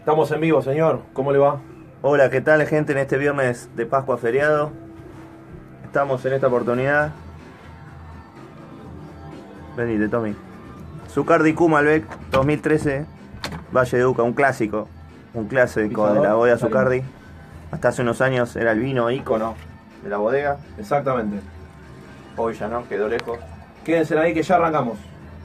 Estamos en vivo, señor. ¿Cómo le va? Hola, ¿qué tal, gente? En este viernes de Pascua feriado estamos en esta oportunidad. Venite, Tommy. Zucardi Q Malbec 2013, Valle de Uca, un clásico de la bodega Zucardi. Hasta hace unos años era el vino ícono de la bodega. Exactamente. Hoy ya no, quedó lejos. Quédense ahí que ya arrancamos.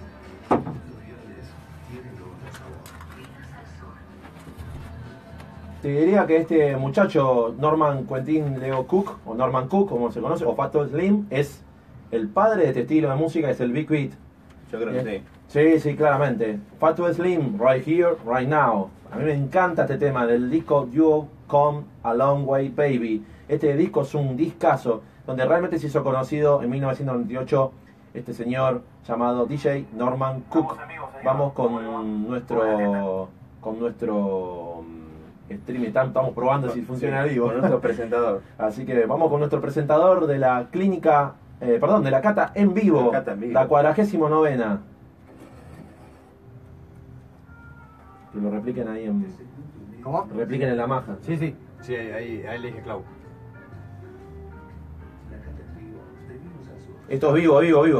Te diría que este muchacho, Norman Quentin Leo Cook, o Norman Cook, como se conoce, o Fatboy Slim, es el padre de este estilo de música, es el Big Beat. Yo creo que sí. Sí, claramente. Fatboy Slim, Right Here, Right Now. A mí me encanta este tema del disco You Come a Long Way Baby. Este disco es un discazo, donde realmente se hizo conocido en 1998 este señor llamado DJ Norman Cook. Vamos con nuestro stream, estamos probando si funciona vivo. Con nuestro presentador. Así que vamos con nuestro presentador de la clínica, de la cata en vivo, la 49ª. Que lo repliquen ahí en... ¿Cómo? Repliquen en la maja. Sí, ahí le dije Clau. Esto es vivo.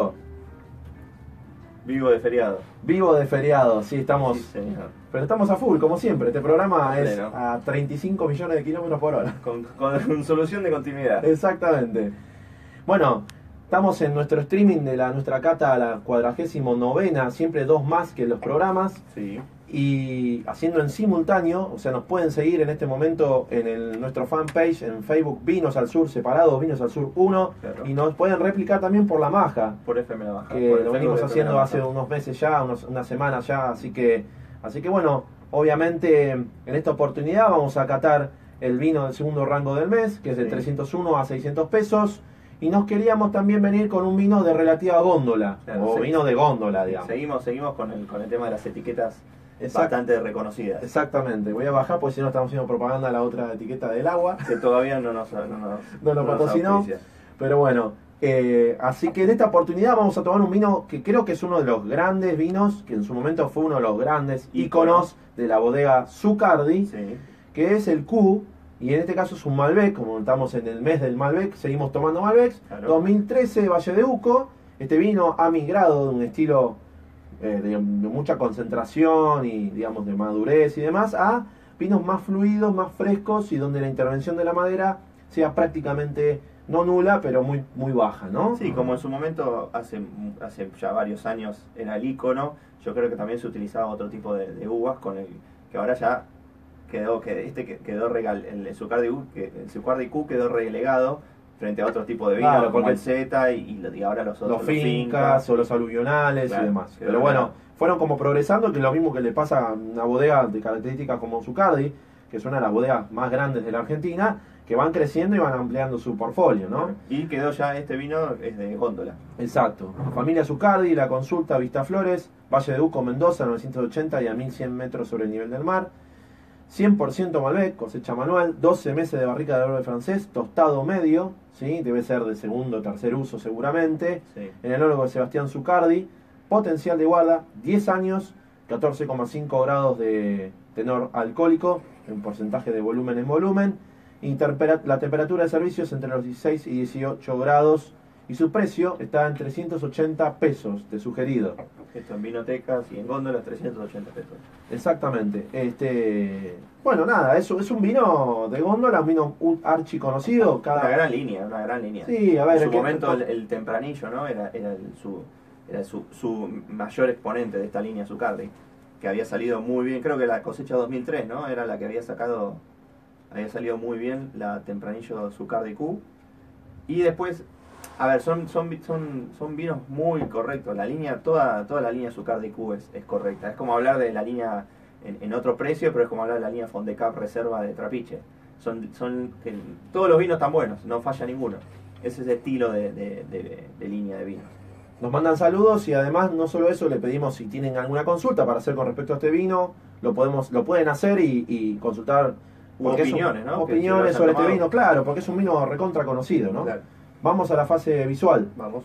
Vivo de feriado. Vivo de feriado, sí, estamos... Sí, señor. Pero estamos a full, como siempre. Este programa es Pleno. a 35 millones de kilómetros por hora. Con solución de continuidad. Exactamente. Bueno, estamos en nuestro streaming de nuestra cata, la 49ª, siempre dos más que los programas. Sí. Y haciendo en simultáneo, o sea, nos pueden seguir en este momento en nuestro fanpage, en Facebook, Vinos al Sur separado, Vinos al Sur 1, Claro. y nos pueden replicar también por La Maja, Por FM La Baja. que Por el lo venimos Facebook de haciendo FM La hace Baja. unos meses ya, unas semanas ya, así que bueno, obviamente en esta oportunidad vamos a catar el vino del segundo rango del mes, que es de Sí. 301 a 600 pesos, y nos queríamos también venir con un vino de relativa góndola, Claro, o sí. vino de góndola, digamos. Seguimos con el tema de las etiquetas Exacto. bastante reconocidas. Exactamente, voy a bajar porque si no estamos haciendo propaganda a la otra etiqueta del agua. Que todavía no nos patrocinó. auspicia. Pero bueno, así que en esta oportunidad vamos a tomar un vino que creo que es uno de los grandes vinos, que en su momento fue uno de los grandes íconos de la bodega Zucardi, Sí. que es el Q, y en este caso es un Malbec, como estamos en el mes del Malbec, seguimos tomando Malbec, Claro. 2013 Valle de Uco. Este vino ha migrado de un estilo de mucha concentración y digamos de madurez y demás a vinos más fluidos, más frescos y donde la intervención de la madera sea prácticamente no nula, pero muy baja, ¿no? Sí, como en su momento, hace ya varios años era el ícono, yo creo que también se utilizaba otro tipo de uvas con el que ahora ya quedó el Zucardi Q quedó relegado frente a otro tipo de vino, Claro, como porque el Z y ahora los otros, los fincas o los aluvionales Claro, y demás. quedó Pero bueno, claro. fueron como progresando, que es lo mismo que le pasa a una bodega de características como Zucardi, que es una de las bodegas más grandes de la Argentina, que van creciendo y van ampliando su portfolio, ¿no? Y quedó ya este vino, es de góndola. Exacto. Familia Zucardi, La Consulta, Vistaflores, Valle de Uco, Mendoza, 980 y a 1100 metros sobre el nivel del mar. 100% Malbec, cosecha manual, 12 meses de barrica de oro francés, tostado medio, ¿sí? Debe ser de segundo o tercer uso seguramente. Sí. En el ólogo de Sebastián Zucardi, potencial de guarda, 10 años, 14,5 grados de tenor alcohólico, en porcentaje de volumen en volumen. La temperatura de servicio es entre los 16 y 18 grados y su precio está en 380 pesos de sugerido. Esto en vinotecas y en góndolas 380 pesos. Exactamente. Bueno, nada, es un vino de góndola, un vino archi conocido. Una gran línea. Sí, a ver, en su momento el tempranillo, ¿no? Era su mayor exponente de esta línea Zucardi, que había salido muy bien, creo que la cosecha 2003, ¿no? Era la que había salido muy bien la tempranillo Zucardi Q. Y después, a ver, son vinos muy correctos. La línea, toda la línea Zucardi Q es correcta. Es como hablar de la línea en otro precio, pero es como hablar de la línea Fondecap Reserva de Trapiche. Todos los vinos están buenos, no falla ninguno. Ese es el estilo de línea de vinos. Nos mandan saludos y además no solo eso, le pedimos si tienen alguna consulta para hacer con respecto a este vino, lo pueden hacer y consultar porque opiniones, ¿no? Opiniones sobre este vino, claro, porque es un vino recontra conocido, ¿no? Claro. Vamos a la fase visual. Vamos.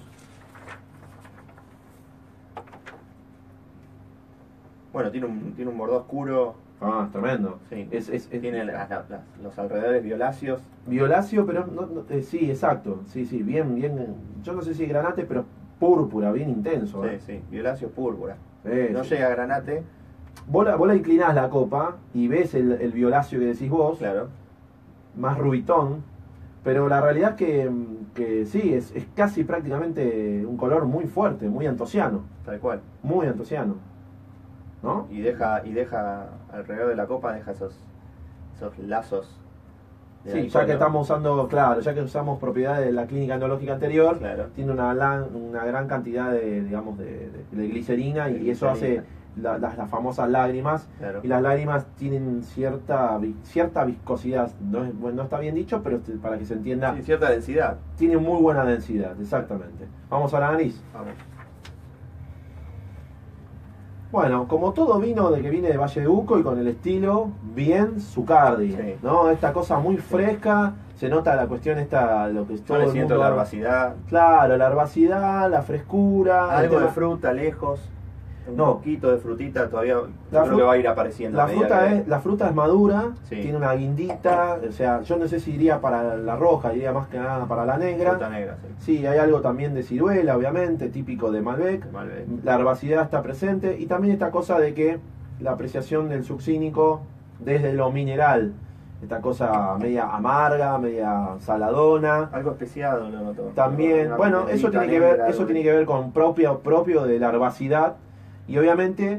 Bueno, tiene un bordó oscuro Ah, tremendo. Sí. Tiene los alrededores violáceos. violáceo, pero sí, exacto. Sí, bien. Yo no sé si granate, pero púrpura, bien intenso. Sí, violáceo púrpura. No Sí. llega a granate. Vos la inclinás la copa y ves el violáceo que decís vos, Claro. más rubitón, pero la realidad es que sí, es casi prácticamente un color muy fuerte, muy antociano. Tal cual. Muy antociano. ¿No? Y deja alrededor de la copa, deja esos lazos. de Sí, alcohol, ya que ¿no? estamos usando, claro, ya que usamos propiedades de la clínica endológica anterior, Claro. tiene una gran cantidad de glicerina y eso hace las famosas lágrimas. Claro. Y las lágrimas tienen cierta viscosidad, no está bien dicho, pero para que se entienda, Sí, cierta densidad. tiene muy buena densidad, exactamente. Vamos a la nariz. Vamos. Bueno, como todo vino que viene de Valle de Uco y con el estilo bien Zucardi, Sí. ¿no? Esta cosa muy fresca, se nota la cuestión esta, lo que es Yo todo le el siento mundo- la herbacidad. Claro, la herbacidad, la frescura, el Algo de tema- fruta lejos. Un No. poquito de frutita todavía. Yo La creo fru- que va a ir apareciendo. a La medida fruta, que- la fruta es madura, Sí. tiene una guindita, o sea, yo no sé si iría para la roja, iría más que nada para la negra. Fruta negra, sí. Sí, hay algo también de ciruela, obviamente, típico de Malbec. Malbec. La herbacidad está presente y también esta cosa de que la apreciación del succínico desde lo mineral, esta cosa media amarga, media saladona. Algo especiado lo noto. También, Una bueno, eso pimentita tiene que ver, negra, eso algo tiene que ver con propio de la herbacidad y obviamente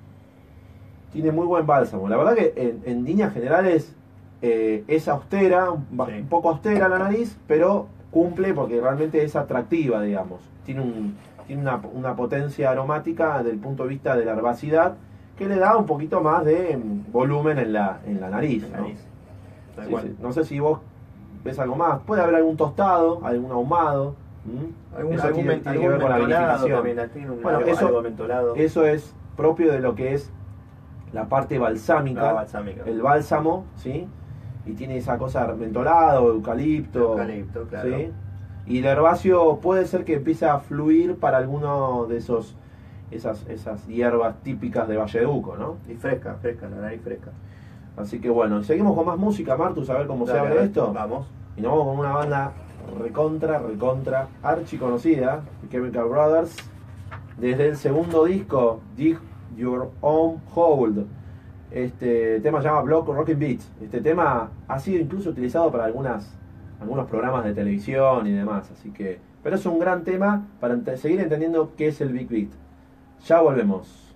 tiene muy buen bálsamo. La verdad que en líneas generales es austera, Sí. un poco austera la nariz, pero cumple porque realmente es atractiva, digamos. Tiene una potencia aromática desde el punto de vista de la herbacidad que le da un poquito más de volumen en la nariz. en la ¿no? nariz. Tal Sí, cual. sí. No sé si vos ves algo más. Puede haber algún tostado, algún ahumado. Eso tiene que ver con la mentolado vinificación. también, tiene Bueno, algo mentolado. Eso es propio de lo que es la parte balsámica, La balsámica. el bálsamo, ¿sí? Y tiene esa cosa mentolado, eucalipto, Eucalipto, claro. ¿sí? Y el herbáceo puede ser que empiece a fluir para alguno de esas hierbas típicas de Valle de Uco, ¿no? Y fresca, la nariz fresca. Así que bueno, seguimos con más música, Martus, a ver cómo se Dale, abre a ver, esto. Vamos. Y nos vamos con una banda recontra, archi conocida, Chemical Brothers, desde el segundo disco, Dig Your Own Hole. Este tema se llama Block Rockin' Beats. Este tema ha sido incluso utilizado para algunos programas de televisión y demás, así que, pero es un gran tema para seguir entendiendo qué es el Big Beat. Ya volvemos.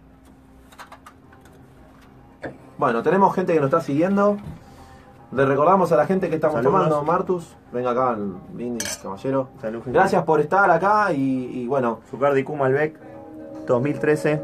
Bueno, tenemos gente que nos está siguiendo. Le recordamos a la gente que estamos Saludos. tomando, Martus. Venga acá, el brindis, caballero. Salud, gente. Gracias por estar acá y bueno, Zucardi Q Malbec 2013,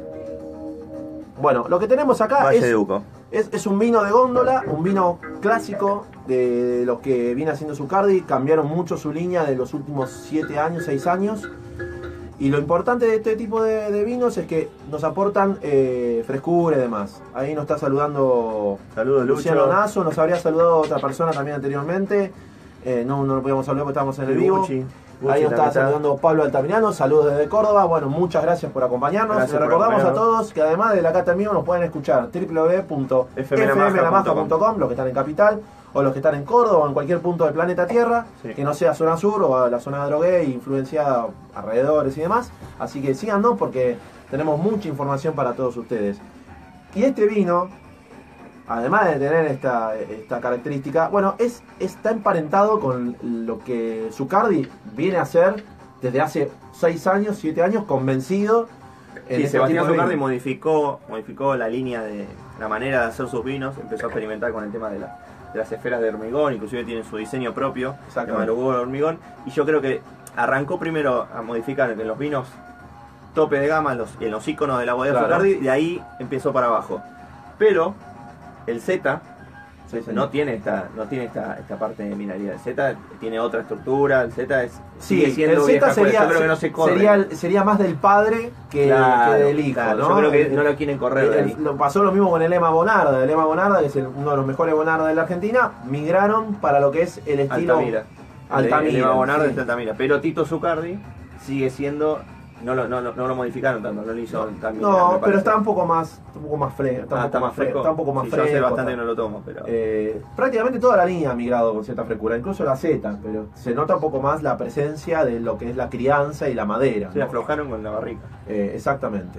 lo que tenemos acá Valle de Uco. es un vino de góndola, un vino clásico de los que viene haciendo Zucardi. Cambiaron mucho su línea de los últimos 7 años, 6 años. Y lo importante de este tipo de vinos es que nos aportan frescura y demás. Ahí nos está saludando Saludos, Luciano Lucho. Nazo, nos habría saludado otra persona también anteriormente. No lo podíamos saludar porque estábamos en el vivo. Gucci Ahí nos está también saludando Pablo Altamirano, saludos desde Córdoba. Bueno, muchas gracias por acompañarnos. Gracias Les por recordamos a acompañarnos. todos que además de la Cata en Vivo nos pueden escuchar www.fmlamaja.com, los que están en Capital, o los que están en Córdoba o en cualquier punto del planeta Tierra, Sí. que no sea zona sur o la zona de Drogué, influenciada alrededores y demás. Así que síganos porque tenemos mucha información para todos ustedes. Y este vino, además de tener esta característica, está emparentado con lo que Zucardi viene a hacer desde hace 6 años, 7 años, convencido. en Sí, este Sebastián tipo de Zucardi vino. modificó la línea de la manera de hacer sus vinos, empezó a experimentar con el tema de las esferas de hormigón, inclusive tiene su diseño propio, se llama Exactamente. los huevos de hormigón, y yo creo que arrancó primero a modificar en los vinos tope de gama, en los iconos de la bodega Claro. Zucardi, y de ahí empezó para abajo. Pero el Z Sí, sí. no tiene esta parte de mineralidad. El Z tiene otra estructura, el Z sigue Sí, siendo el vieja Z escuela, yo creo que no se corre. sería más del padre que del hijo, claro, ¿no? yo creo que no lo quieren correr de ahí. Pasó lo mismo con el Ema Bonarda. El Ema Bonarda, que es uno de los mejores Bonarda de la Argentina, migraron para lo que es el estilo Altamira. Altamira. El Eva Bonarda sí. es Altamira. Pero Tito Zucardi sigue siendo no lo modificaron tanto, no lo hizo tan No, mineral, me pero parece. está un poco más fresco. Está más fresco. Está un poco más Sí, fresco. yo hace bastante que está- no lo tomo, pero... prácticamente toda la línea ha migrado con cierta frescura, incluso la Z, pero se nota un poco más la presencia de lo que es la crianza y la madera. Se ¿no? aflojaron con la barrica. Exactamente.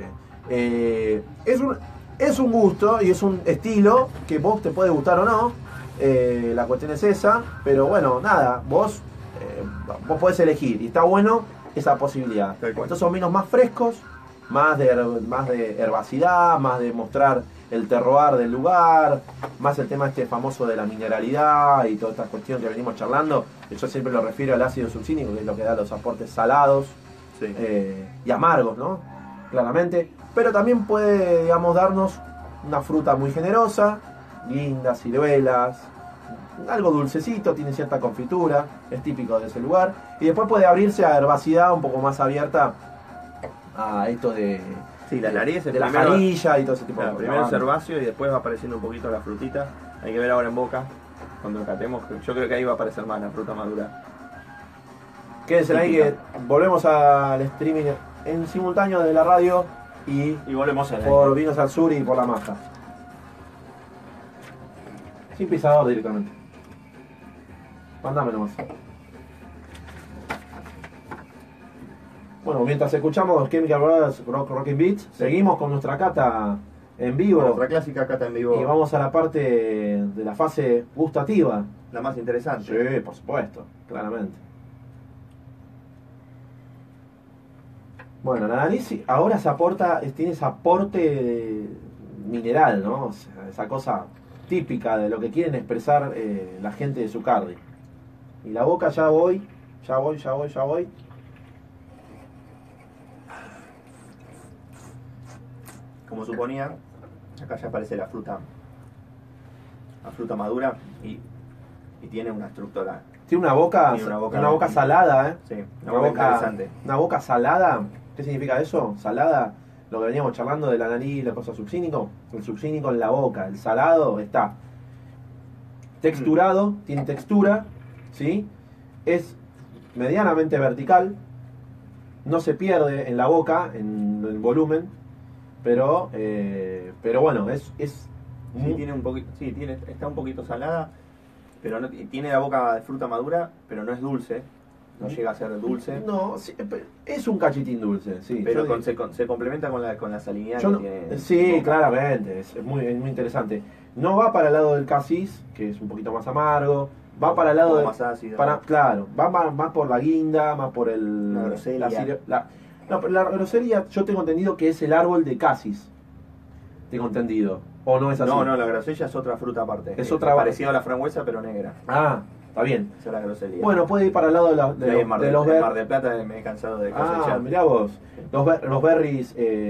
Es un gusto y es un estilo que vos te puede gustar o no. La cuestión es esa, pero bueno, nada, vos podés elegir y está bueno esa posibilidad. Tal cual. Estos son vinos más frescos, más de herbacidad, más de mostrar el terroir del lugar, más el tema este famoso de la mineralidad y toda esta cuestión que venimos charlando. Yo siempre lo refiero al ácido succínico, que es lo que da los aportes salados Sí. y amargos, ¿no? Claramente. Pero también puede, digamos, darnos una fruta muy generosa, lindas, ciruelas, algo dulcecito, tiene cierta confitura, es típico de ese lugar. Y después puede abrirse a herbacidad un poco más abierta a esto de, Sí, la nariz, de la jarilla y todo ese tipo de Claro, cosas. primero es herbáceo y después va apareciendo un poquito la frutita. Hay que ver ahora en boca, cuando lo catemos. Yo creo que ahí va a aparecer más la fruta madura. Quédense ahí que volvemos al streaming en simultáneo de la radio y Y volvemos a por Vinos al Sur y por la Maja. Sin pisador directamente. Mándame nomás. Bueno, mientras escuchamos Chemical Brothers Rockin' Beats, seguimos con nuestra cata en vivo Nuestra clásica cata en vivo, y vamos a la parte de la fase gustativa. la más interesante. Sí, por supuesto, claramente. Bueno, la nariz ahora tiene ese aporte mineral, ¿no? O sea, esa cosa típica de lo que quieren expresar la gente de Zucardi. Y la boca ya voy. Como suponía, acá ya aparece la fruta madura y tiene una estructura. Tiene una boca, Tiene una boca salada, ¿eh? Sí, una boca interesante. Una boca salada. ¿Qué significa eso? Salada, lo que veníamos charlando de la nariz, la cosa subcínico. El subcínico en la boca, el salado está texturado, tiene textura, ¿sí? Es medianamente vertical, no se pierde en la boca, en el volumen, pero bueno, es Sí, tiene un poquito, está un poquito salada, pero no, tiene la boca de fruta madura, pero no es dulce, no llega a ser dulce, No, sí, es un cachitín dulce, sí. pero yo se complementa con la salinidad Yo que no- tiene. sí, boca. claramente, es muy interesante. No va para el lado del casis, que es un poquito más amargo, va para el lado Un de... poco más ácido. Claro, va más por la guinda, más por el... La groseria. No, pero la grosería yo tengo entendido que es el árbol de casis. Tengo entendido. ¿O no es así? No, la grosella es otra fruta aparte. Es otra- parecida a la frambuesa, pero negra. Ah, está bien. Esa es la grosella. Bueno, puede ir para el lado de, Y ahí en Mar de del- los en ver- Mar del Plata me he cansado de Ah, cosechar. mirá vos. Los berries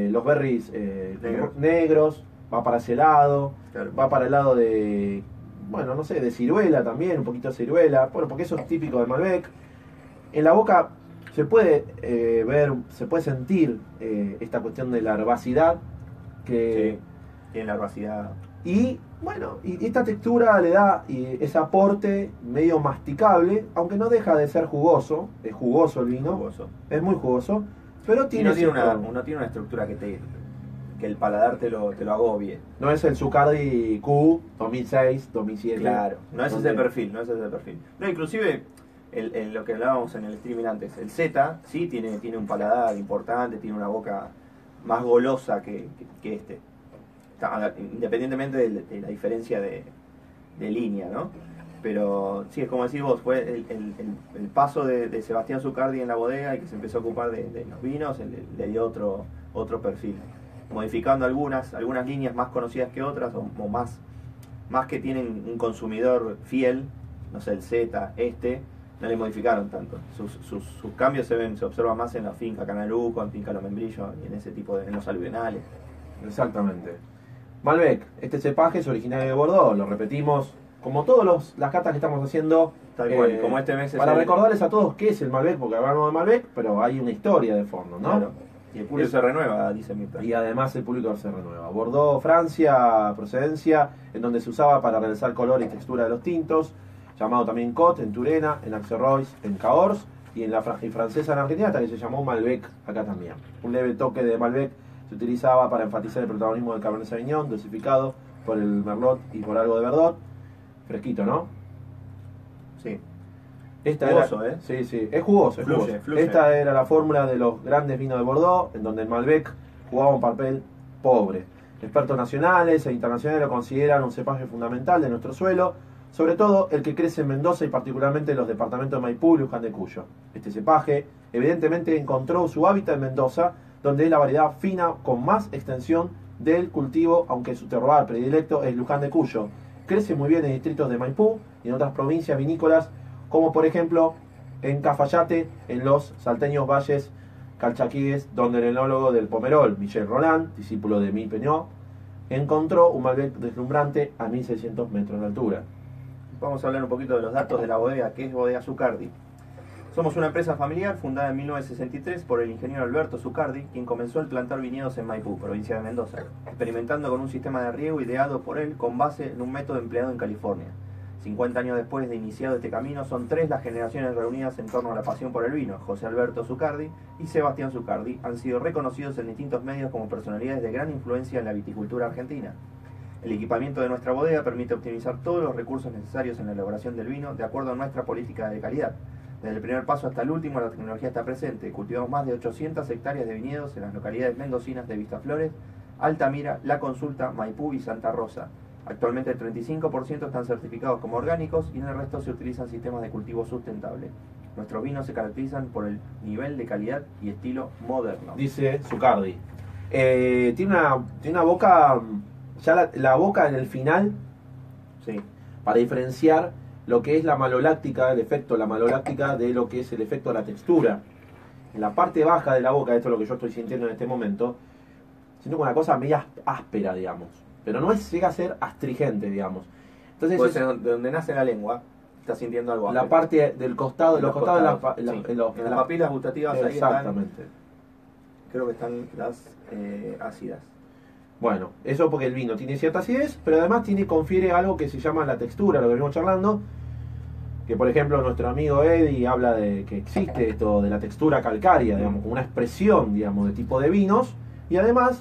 Negro. negros, va para ese lado. Claro. Va para el lado de, bueno, no sé, de ciruela también, un poquito de ciruela. Bueno, porque eso es típico de Malbec. En la boca se puede ver, se puede sentir esta cuestión de la herbacidad. Sí, tiene la herbacidad. Y bueno, y esta textura le da ese aporte medio masticable, aunque no deja de ser jugoso. Es jugoso el vino, Jugoso. es muy jugoso. Pero Y tiene no tiene, cierto- no tiene una estructura que el paladar te lo agobie. no es el Zucardi Q 2006, 2007. Claro, no es donde- ese perfil, no es ese perfil. No, inclusive lo que hablábamos en el streaming antes, el Z sí tiene un paladar importante, tiene una boca más golosa que este. Independientemente de la diferencia de línea, ¿no? Pero sí, es como decís vos, fue el paso de Sebastián Zucardi en la bodega y que se empezó a ocupar de los vinos, le dio otro perfil. Modificando algunas líneas más conocidas que otras, o más que tienen un consumidor fiel, no sé, el Z, no le modificaron tanto. Sus cambios se observan más en la finca Canaluco, en finca Los Membrillos y en ese tipo en los aluvionales. Exactamente. Malbec, este cepaje es originario de Bordeaux, lo repetimos como todas las catas que estamos haciendo. Tal cual, y como este mes es para el- recordarles a todos qué es el Malbec, porque hablamos de Malbec, pero hay una historia de fondo, ¿no? Claro. Y el público se renueva, dice Mirta. Y además el público se renueva. Bordeaux, Francia, procedencia, en donde se usaba para realizar color y textura de los tintos, llamado también Cot en Turena, en Axelrooys, en Cahors, y y francesa en Argentina, hasta que se llamó Malbec acá también. Un leve toque de Malbec se utilizaba para enfatizar el protagonismo del Cabernet Sauvignon, dosificado por el Merlot y por algo de Verdot. Fresquito, ¿no? Sí. Esta Jugoso, era, sí, sí, es jugoso, es Fluye, jugoso. fluye. Esta era la fórmula de los grandes vinos de Bordeaux, en donde el Malbec jugaba un papel pobre. Expertos nacionales e internacionales lo consideran un cepaje fundamental de nuestro suelo, sobre todo el que crece en Mendoza y particularmente en los departamentos de Maipú y Luján de Cuyo. Este cepaje evidentemente encontró su hábitat en Mendoza, donde es la variedad fina con más extensión del cultivo, aunque su terroir predilecto es Luján de Cuyo. Crece muy bien en distritos de Maipú y en otras provincias vinícolas, como por ejemplo en Cafayate, en los salteños valles calchaquíes, donde el enólogo del Pomerol, Michel Roland, discípulo de Mi Peñó, encontró un Malbec deslumbrante a 1600 metros de altura. Vamos a hablar un poquito de los datos de la bodega, que es Bodega Zucardi. Somos una empresa familiar fundada en 1963 por el ingeniero Alberto Zucardi, quien comenzó el plantar viñedos en Maipú, provincia de Mendoza, experimentando con un sistema de riego ideado por él con base en un método empleado en California. 50 años después de iniciado este camino, son 3 las generaciones reunidas en torno a la pasión por el vino. José Alberto Zucardi y Sebastián Zucardi han sido reconocidos en distintos medios como personalidades de gran influencia en la viticultura argentina. El equipamiento de nuestra bodega permite optimizar todos los recursos necesarios en la elaboración del vino de acuerdo a nuestra política de calidad. Desde el primer paso hasta el último, la tecnología está presente. Cultivamos más de 800 hectáreas de viñedos en las localidades mendocinas de Vistaflores, Altamira, La Consulta, Maipú y Santa Rosa. Actualmente el 35% están certificados como orgánicos y en el resto se utilizan sistemas de cultivo sustentable. Nuestros vinos se caracterizan por el nivel de calidad y estilo moderno. Dice Zucardi. Tiene una boca, ya la boca en el final, Sí. para diferenciar lo que es la maloláctica, el efecto de la maloláctica de lo que es el efecto de la textura. En la parte baja de la boca, esto es lo que yo estoy sintiendo en este momento, siento una cosa media áspera, digamos. Pero no llega a ser astringente, digamos. Entonces Puede ser de donde nace la lengua, estás sintiendo algo. la parte del costado, de los costados, sí. en las papilas gustativas ahí exactamente. están, creo que están las ácidas. Bueno, eso porque el vino tiene cierta acidez, pero además confiere algo que se llama la textura, lo que venimos charlando. Que por ejemplo nuestro amigo Eddie habla de que existe esto de la textura calcárea, digamos, como una expresión, digamos, de tipo de vinos. Y además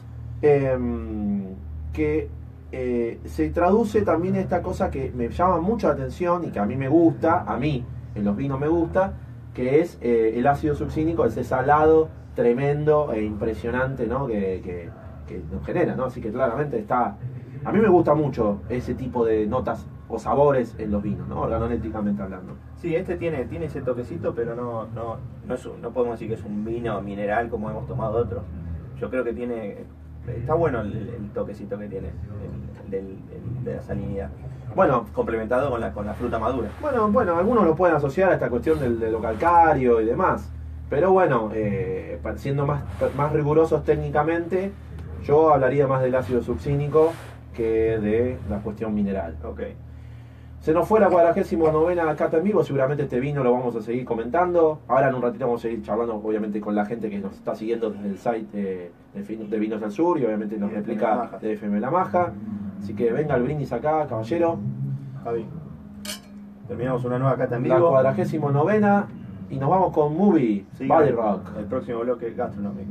que se traduce también esta cosa que me llama mucho la atención y que a mí me gusta, en los vinos me gusta, que es el ácido succínico, ese salado tremendo e impresionante, ¿no? que nos genera, ¿no? Así que claramente está... A mí me gusta mucho ese tipo de notas o sabores en los vinos, ¿no? Organolépticamente hablando. Sí, este tiene ese toquecito, pero no podemos decir que es un vino mineral como hemos tomado otros. Yo creo que está bueno el toquecito que tiene de la salinidad. Bueno, Complementado con la fruta madura. Bueno, algunos lo pueden asociar a esta cuestión de lo calcáreo y demás. Pero bueno, siendo más rigurosos técnicamente, yo hablaría más del ácido succínico que de la cuestión mineral. Ok. Se nos fue la 49ª cata en vivo, seguramente este vino lo vamos a seguir comentando. Ahora en un ratito vamos a seguir charlando, obviamente, con la gente que nos está siguiendo desde el site de Vinos del Sur y obviamente nos replica de FM La Maja. Así que venga el brindis acá, caballero. Javi, terminamos una nueva cata en La vivo. 49ª y nos vamos con Movie, Sí, Body Rock. El próximo bloque gastronómico.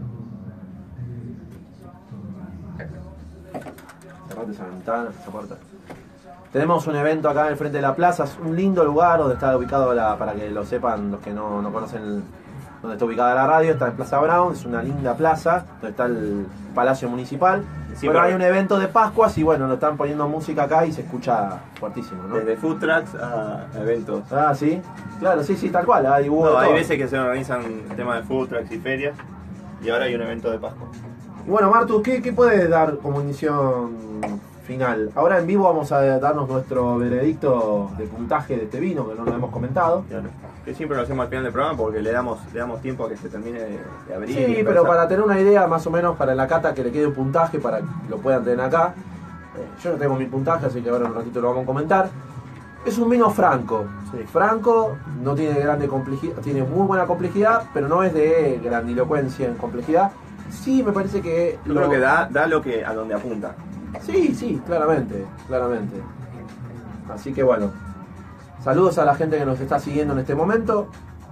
Cerrate esa ventana, esa puerta. Tenemos un evento acá en el frente de la plaza, es un lindo lugar donde está ubicado, para que lo sepan los que no conocen donde está ubicada la radio, está en Plaza Brown, es una linda plaza, donde está el Palacio Municipal. Sí, pero pero- hay un evento de Pascuas y bueno, nos están poniendo música acá y se escucha fuertísimo, ¿no? Desde food trucks a eventos. Ah, sí, claro, sí, tal cual, hay, hubo No, de hay todo. veces que se organizan temas de food trucks y ferias. Y ahora hay un evento de Pascua. Y bueno, Martu, ¿qué puedes dar como inición final? Ahora en vivo vamos a darnos nuestro veredicto de puntaje de este vino, que no lo hemos comentado. Claro. Que siempre lo hacemos al final del programa porque le damos tiempo a que se termine de abrir. Sí, y pero empezar. para tener una idea más o menos para la cata que le quede un puntaje para que lo puedan tener acá. Yo no tengo mi puntaje, así que ahora en un ratito lo vamos a comentar. Es un vino franco. Sí. Franco, no tiene grande complejidad, tiene muy buena complejidad, pero no es de grandilocuencia en complejidad. Sí, me parece que... Yo creo que da a donde apunta. Sí, claramente. Así que bueno, saludos a la gente que nos está siguiendo en este momento.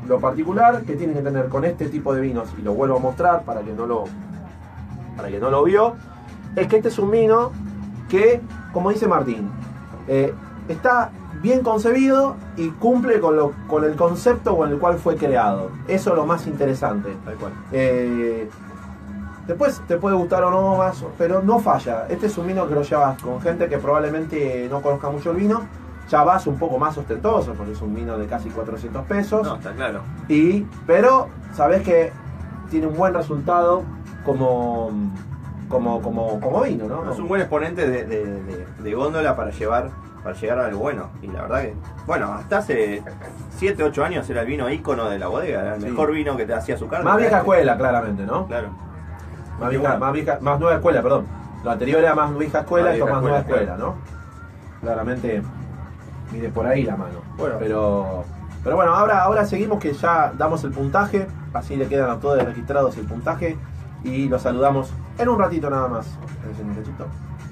lo particular que tienen que tener con este tipo de vinos, y lo vuelvo a mostrar para que no lo vio, es que este es un vino que, como dice Martín, está bien concebido y cumple con el concepto con el cual fue creado. Eso es lo más interesante. Tal cual. Después te puede gustar o no más, pero no falla. Este es un vino que lo llevas con gente que probablemente no conozca mucho el vino. Ya vas un poco más ostentoso, porque es un vino de casi 400 pesos. No, está claro. Pero sabes que tiene un buen resultado como vino, ¿no? Es un buen exponente de góndola para llegar a algo bueno. Y la verdad que, bueno, hasta hace 7, 8 años era el vino ícono de la bodega. Era el mejor vino que te hacía su carne. Más vieja escuela, claramente, ¿no? Claro. Más nueva escuela, perdón. Lo anterior era más vieja escuela, esto más nueva escuela, ¿no? Claramente mide por ahí la mano. Bueno. Pero bueno, ahora seguimos, que ya damos el puntaje. Así le quedan a todos registrados el puntaje. Y los saludamos en un ratito nada más. Ese muchachito.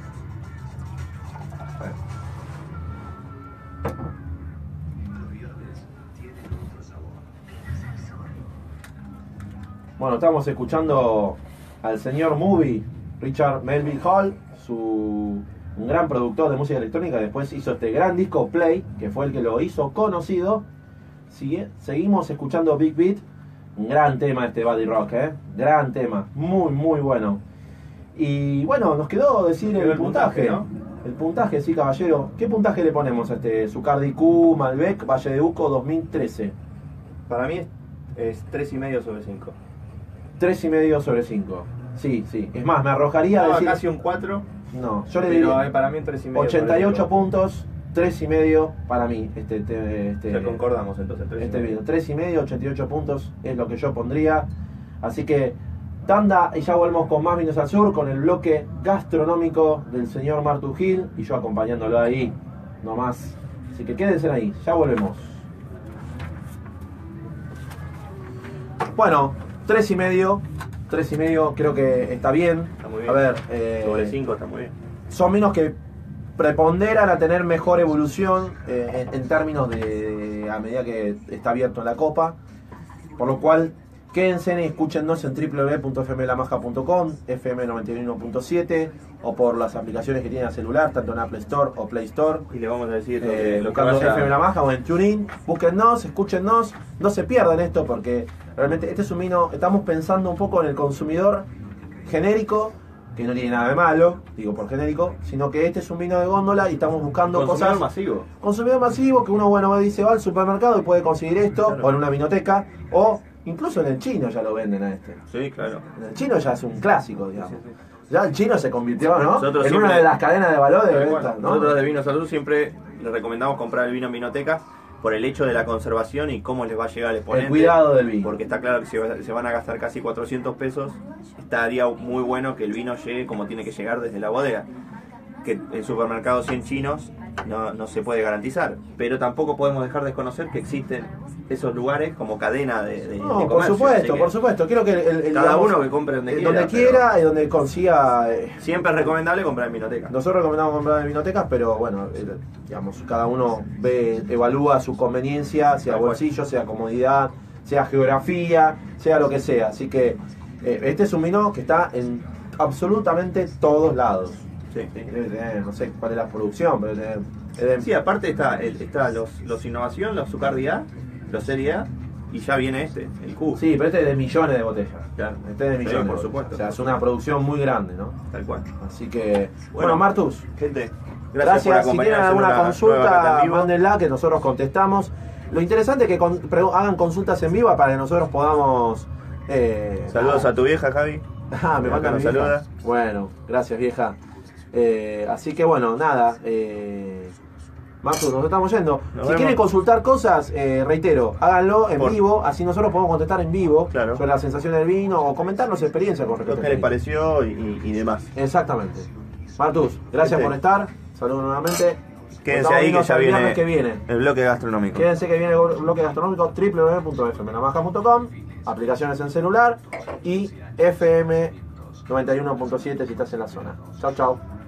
Bueno, estamos escuchando al señor Movie, Richard Melville Hall, un gran productor de música electrónica. Después hizo este gran disco Play, que fue el que lo hizo conocido. Seguimos escuchando Big Beat, un gran tema este Buddy Rock, gran tema, muy muy bueno. Y bueno, nos quedó decir el puntaje, ¿no? El puntaje, sí, caballero. ¿Qué puntaje le ponemos a este Zucardi Q Malbec Valle de Uco 2013? Para mí es 3,5 sobre 5. 3,5 sobre 5. Sí. Es más, me arrojaría a decir... casi un 4. No, yo le Pero diría... para mí un 3,5. 88 puntos, 3,5 para mí. Ya concordamos entonces. 3,5. Este video, 3,5, 88 puntos es lo que yo pondría. Así que, tanda, y ya volvemos con más Vinos al Sur, con el bloque gastronómico del señor Martu Gil, y yo acompañándolo ahí, nomás. Así que quédense ahí, ya volvemos. Bueno, 3,5 creo que está bien. Está muy bien. A ver, sobre 5 está muy bien. son vinos que preponderan a tener mejor evolución en términos de a medida que está abierto en la copa, por lo cual quédense y escúchennos en www.fmlamaja.com, FM 91.7, o por las aplicaciones que tienen a celular, tanto en Apple Store o Play Store. Y le vamos a decir lo que Buscando vaya... FM La Maja o en TuneIn, búsquennos, escúchennos, no se pierdan esto, porque realmente este es un vino, estamos pensando un poco en el consumidor genérico, que no tiene nada de malo, digo por genérico, sino que este es un vino de góndola y estamos buscando consumidor cosas... masivo. Consumidor masivo, que uno, bueno, dice, va al supermercado y puede conseguir esto, Claro. o en una vinoteca, o incluso en el chino ya lo venden a este. Sí, claro. En el chino ya es un clásico, digamos. Sí. Ya el chino se convirtió, ¿no? Nosotros en siempre- una de las cadenas de valor de Tal venta, cual. ¿no? Nosotros de Vinos Salud siempre les recomendamos comprar el vino en vinoteca por el hecho de la conservación y cómo les va a llegar al exponente. El cuidado del vino. Porque está claro que se van a gastar casi 400 pesos. Estaría muy bueno que el vino llegue como tiene que llegar desde la bodega. Que en supermercados 100 chinos no se puede garantizar. Pero tampoco podemos dejar de desconocer que existen esos lugares como cadena de No, por comercio. supuesto, Así que por supuesto. Quiero que cada digamos, uno que compre donde quiera. donde pero quiera y donde consiga. siempre es recomendable comprar en vinoteca. Nosotros recomendamos comprar en vinotecas, pero bueno, digamos, cada uno evalúa su conveniencia, sea Tal cual. bolsillo, sea comodidad, sea geografía, sea lo que sea. Así que este es un vino que está en absolutamente todos lados. Sí. Debe tener, no sé cuál es la producción, pero debe tener... Sí, aparte está los Innovación, los Zucardi A, los Serie A, y ya viene el Q. Sí, pero este es de millones de botellas. Claro. Este es de Sí, millones. por de supuesto. botellas. O sea, es una producción muy grande, ¿no? Tal cual. Así que, bueno, Martus, Gente, gracias. por Si acompañarnos tienen en alguna una nueva consulta, cata en vivo. mándenla que nosotros contestamos. Lo interesante es que hagan consultas en vivo para que nosotros podamos... Saludos a tu vieja, Javi. Ah, me Acá mandan nos vieja. saluda. Bueno, gracias vieja. Así que bueno, nada. Martus, nos estamos yendo. Nos Si quieren vemos. consultar cosas, reitero, háganlo en Por- vivo, así nosotros podemos contestar en vivo Claro. sobre la sensación del vino o comentarnos experiencia con Lo respecto que al les vino. pareció y demás. Exactamente. Martus, gracias Gente. por estar. Saludos nuevamente. Quédense Estamos ahí que vinos ya el viene viernes que viene. el bloque gastronómico. Quédense que viene el bloque gastronómico www.fmlamaja.com, aplicaciones en celular y FM 91.7 si estás en la zona. Chau, chau.